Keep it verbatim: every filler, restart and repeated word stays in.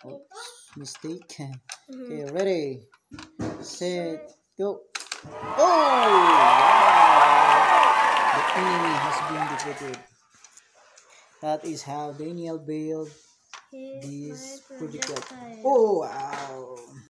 Oops, mistake. Okay, ready, set, go. Oh! Wow! The enemy has been defeated. That is how Daniel built this projectile. Oh, wow!